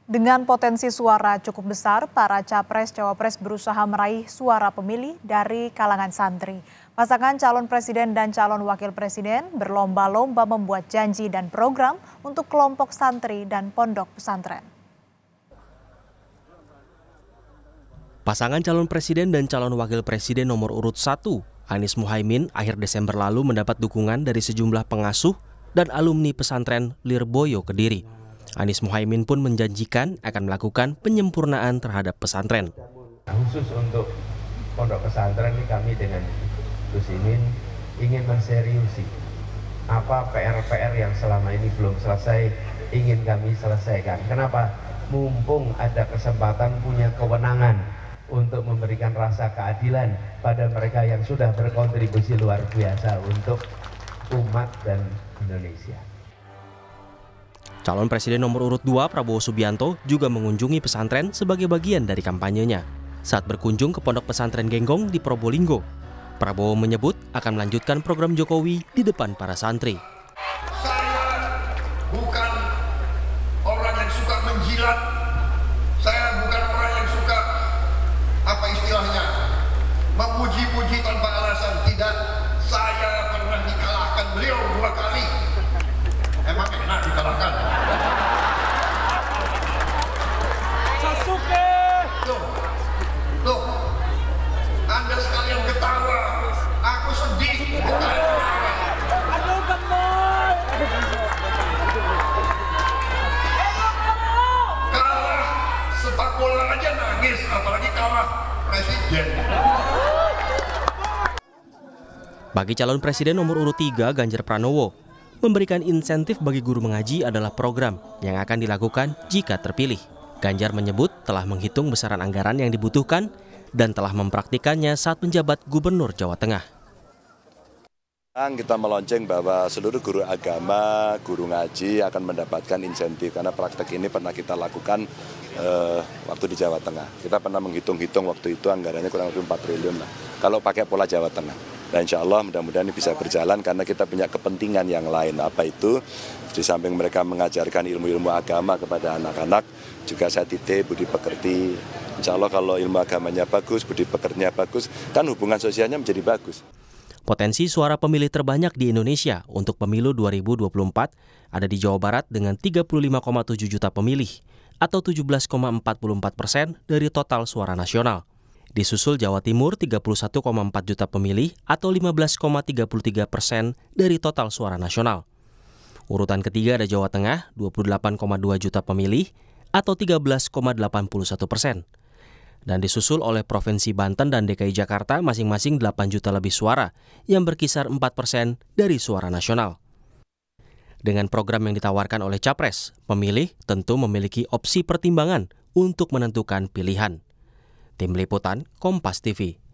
Dengan potensi suara cukup besar, para capres-cawapres berusaha meraih suara pemilih dari kalangan santri. Pasangan calon presiden dan calon wakil presiden berlomba-lomba membuat janji dan program untuk kelompok santri dan pondok pesantren. Pasangan calon presiden dan calon wakil presiden nomor urut 1, Anies Muhaimin, akhir Desember lalu mendapat dukungan dari sejumlah pengasuh dan alumni pesantren Lirboyo Kediri. Anies Muhaimin pun menjanjikan akan melakukan penyempurnaan terhadap pesantren. Khusus untuk pondok pesantren ini kami dengan Gus Imin ingin menseriusi apa PR-PR yang selama ini belum selesai ingin kami selesaikan. Kenapa? Mumpung ada kesempatan punya kewenangan untuk memberikan rasa keadilan pada mereka yang sudah berkontribusi luar biasa untuk umat dan Indonesia. Calon Presiden nomor urut 2 Prabowo Subianto juga mengunjungi pesantren sebagai bagian dari kampanyenya. Saat berkunjung ke Pondok Pesantren Genggong di Probolinggo, Prabowo menyebut akan melanjutkan program Jokowi di depan para santri. Saya bukan orang yang suka menjilat, saya bukan orang yang suka, memuji-puji tanpa alasan. Tidak, saya pernah dikalahkan beliau 2 kali. Emang enak dikalahkan? Sasuke! Loh, Anda sekalian ketawa, aku sedih. Aduh, gemoy! Kalah sepak bola aja nangis, apalagi kalah presiden. Bagi calon presiden nomor urut 3 Ganjar Pranowo, memberikan insentif bagi guru mengaji adalah program yang akan dilakukan jika terpilih. Ganjar menyebut telah menghitung besaran anggaran yang dibutuhkan dan telah mempraktikannya saat menjabat Gubernur Jawa Tengah. Kita melonceng bahwa seluruh guru agama, guru ngaji akan mendapatkan insentif karena praktek ini pernah kita lakukan waktu di Jawa Tengah. Kita pernah menghitung-hitung waktu itu anggarannya kurang lebih 4 triliun lah. Kalau pakai pola Jawa Tengah. Dan insya Allah mudah-mudahan ini bisa berjalan karena kita punya kepentingan yang lain. Apa itu? Di samping mereka mengajarkan ilmu-ilmu agama kepada anak-anak, juga saya titip budi pekerti. Insya Allah kalau ilmu agamanya bagus, budi pekertinya bagus, kan hubungan sosialnya menjadi bagus. Potensi suara pemilih terbanyak di Indonesia untuk pemilu 2024 ada di Jawa Barat dengan 35,7 juta pemilih atau 17,44% dari total suara nasional. Disusul Jawa Timur 31,4 juta pemilih atau 15,33% dari total suara nasional. Urutan ketiga ada Jawa Tengah 28,2 juta pemilih atau 13,81%. Dan disusul oleh Provinsi Banten dan DKI Jakarta masing-masing 8 juta lebih suara yang berkisar 4% dari suara nasional. Dengan program yang ditawarkan oleh Capres, pemilih tentu memiliki opsi pertimbangan untuk menentukan pilihan. Tim Liputan, Kompas TV.